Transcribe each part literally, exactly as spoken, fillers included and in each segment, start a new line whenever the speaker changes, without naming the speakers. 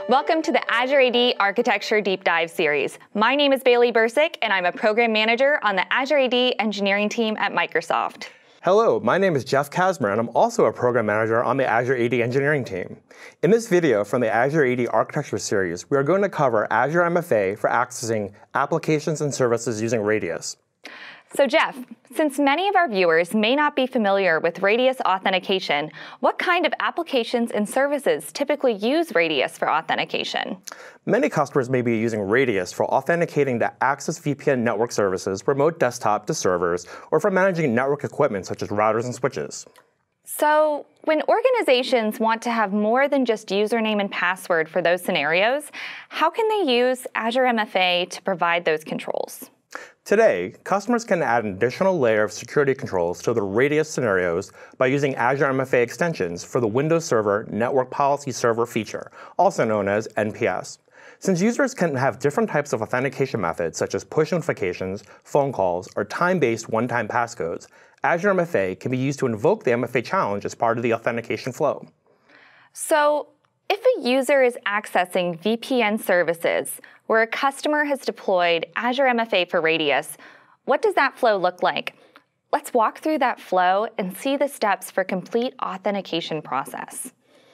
Welcome to the Azure A D Architecture Deep Dive series. My name is Bailey Bursick, and I'm a program manager on the Azure A D engineering team at Microsoft.
Hello, my name is Jeff Kasmer, and I'm also a program manager on the Azure A D engineering team. In this video from the Azure A D Architecture series, we are going to cover Azure M F A for accessing applications and services using Radius.
So Jeff, since many of our viewers may not be familiar with Radius authentication, what kind of applications and services typically use Radius for authentication?
Many customers may be using Radius for authenticating to access V P N network services, remote desktop to servers, or for managing network equipment such as routers and switches.
So when organizations want to have more than just username and password for those scenarios, how can they use Azure M F A to provide those controls?
Today, customers can add an additional layer of security controls to their Radius scenarios by using Azure M F A extensions for the Windows Server Network Policy Server feature, also known as N P S. Since users can have different types of authentication methods, such as push notifications, phone calls, or time-based one-time passcodes, Azure M F A can be used to invoke the M F A challenge as part of the authentication flow.
So, if a user is accessing V P N services where a customer has deployed Azure M F A for Radius, what does that flow look like? Let's walk through that flow and see the steps for complete authentication process.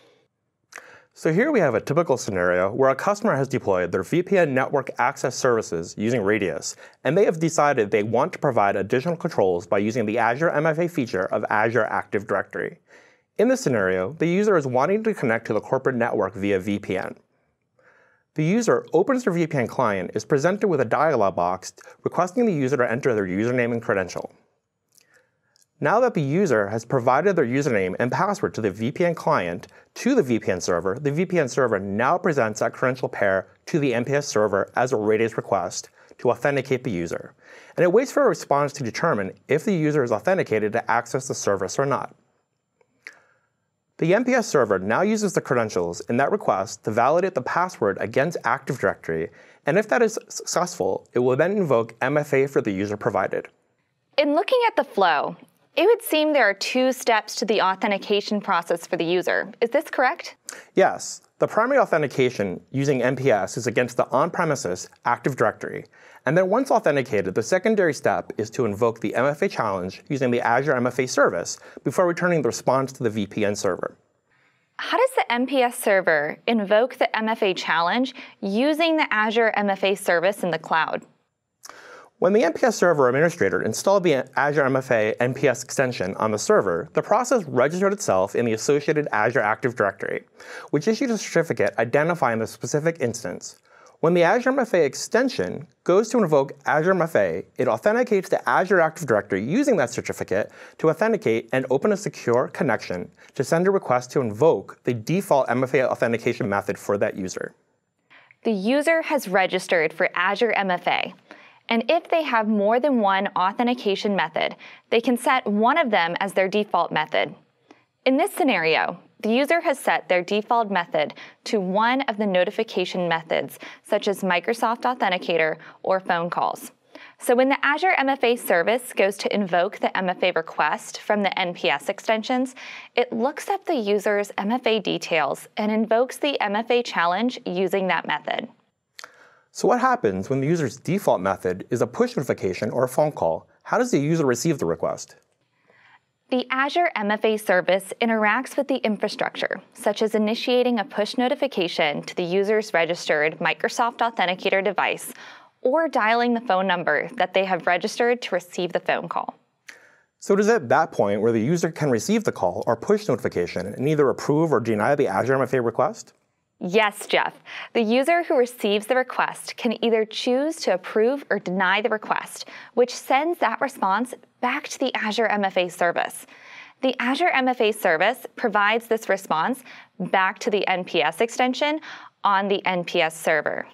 So here we have a typical scenario where a customer has deployed their V P N network access services using Radius, and they have decided they want to provide additional controls by using the Azure M F A feature of Azure Active Directory. In this scenario, the user is wanting to connect to the corporate network via V P N. The user opens their V P N client, is presented with a dialog box requesting the user to enter their username and credential. Now that the user has provided their username and password to the V P N client to the V P N server, the V P N server now presents that credential pair to the N P S server as a Radius request to authenticate the user. And it waits for a response to determine if the user is authenticated to access the service or not. The N P S server now uses the credentials in that request to validate the password against Active Directory, and if that is successful, it will then invoke M F A for the user provided.
In looking at the flow, it would seem there are two steps to the authentication process for the user. Is this correct?
Yes. The primary authentication using N P S is against the on-premises Active Directory. And then once authenticated, the secondary step is to invoke the M F A challenge using the Azure M F A service before returning the response to the V P N server.
How does the N P S server invoke the M F A challenge using the Azure M F A service in the cloud?
When the N P S server administrator installed the Azure M F A N P S extension on the server, the process registered itself in the associated Azure Active Directory, which issued a certificate identifying the specific instance. When the Azure M F A extension goes to invoke Azure M F A, it authenticates the Azure Active Directory using that certificate to authenticate and open a secure connection to send a request to invoke the default M F A authentication method for that user.
The user has registered for Azure M F A. And if they have more than one authentication method, they can set one of them as their default method. In this scenario, the user has set their default method to one of the notification methods, such as Microsoft Authenticator or phone calls. So when the Azure M F A service goes to invoke the M F A request from the N P S extensions, it looks up the user's M F A details and invokes the M F A challenge using that method.
So what happens when the user's default method is a push notification or a phone call? How does the user receive the request?
The Azure M F A service interacts with the infrastructure, such as initiating a push notification to the user's registered Microsoft Authenticator device or dialing the phone number that they have registered to receive the phone call.
So it is at that point where the user can receive the call or push notification and either approve or deny the Azure M F A request?
Yes, Jeff. The user who receives the request can either choose to approve or deny the request, which sends that response back to the Azure M F A service. The Azure M F A service provides this response back to the N P S extension on the N P S server.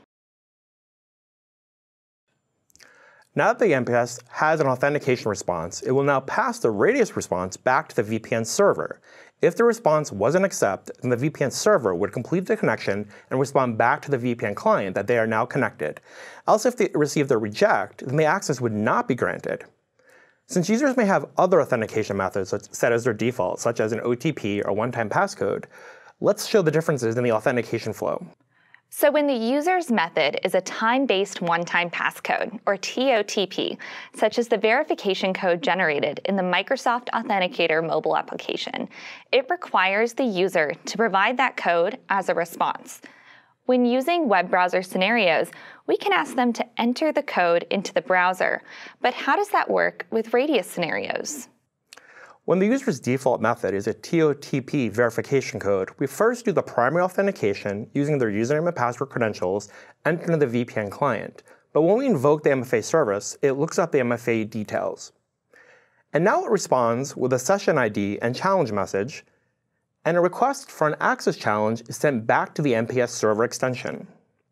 Now that the N P S has an authentication response, it will now pass the Radius response back to the V P N server. If the response wasn't accepted, then the V P N server would complete the connection and respond back to the V P N client that they are now connected. Else, if they received a reject, then the access would not be granted. Since users may have other authentication methods set as their default, such as an O T P or one-time passcode, let's show the differences in the authentication flow.
So when the user's method is a time-based one-time passcode, or T O T P, such as the verification code generated in the Microsoft Authenticator mobile application, it requires the user to provide that code as a response. When using web browser scenarios, we can ask them to enter the code into the browser. But how does that work with Radius scenarios?
When the user's default method is a T O T P verification code, we first do the primary authentication using their username and password credentials entered in the V P N client. But when we invoke the M F A service, it looks up the M F A details. And now it responds with a session I D and challenge message, and a request for an access challenge is sent back to the M P S server extension.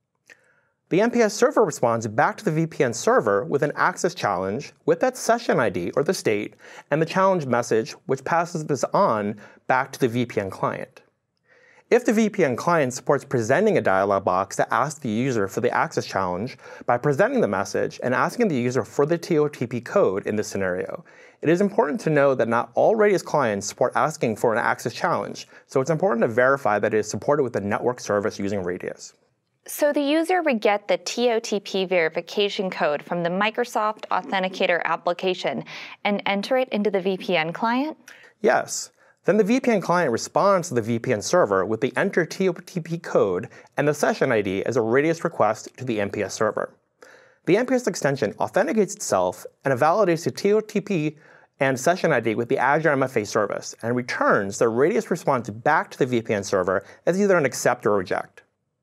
The M P S server responds back to the V P N server with an access challenge with that session I D or the state and the challenge message, which passes this on back to the V P N client. If the V P N client supports presenting a dialog box that asks the user for the access challenge by presenting the message and asking the user for the T O T P code in this scenario, it is important to know that not all Radius clients support asking for an access challenge, so it's important to verify that it is supported with the network service using Radius.
So the user would get the T O T P verification code from the Microsoft Authenticator application and enter it into the V P N client?
Yes. Then the V P N client responds to the V P N server with the enter T O T P code and the session I D as a Radius request to the M P S server. The M P S extension authenticates itself and validates the T O T P and session I D with the Azure M F A service and returns the Radius response back to the V P N server as either an accept or reject.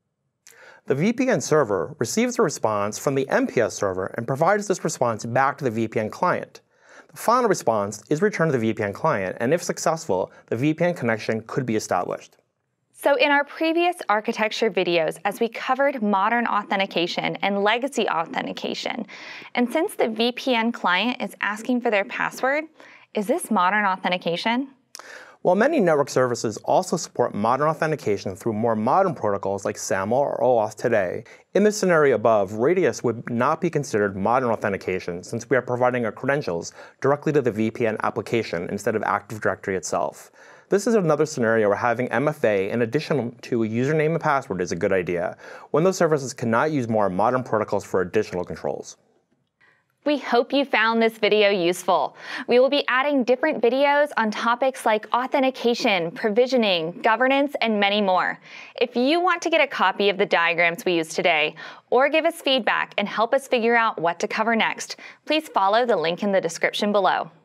The V P N server receives a response from the M P S server and provides this response back to the V P N client. The final response is returned to the V P N client, and if successful, the V P N connection could be established.
So in our previous architecture videos, as we covered modern authentication and legacy authentication, and since the V P N client is asking for their password, is this modern authentication?
While many network services also support modern authentication through more modern protocols like SAML or OAuth today, in the scenario above, Radius would not be considered modern authentication since we are providing our credentials directly to the V P N application instead of Active Directory itself. This is another scenario where having M F A in addition to a username and password is a good idea, when those services cannot use more modern protocols for additional controls.
We hope you found this video useful. We will be adding different videos on topics like authentication, provisioning, governance, and many more. If you want to get a copy of the diagrams we used today, or give us feedback and help us figure out what to cover next, please follow the link in the description below.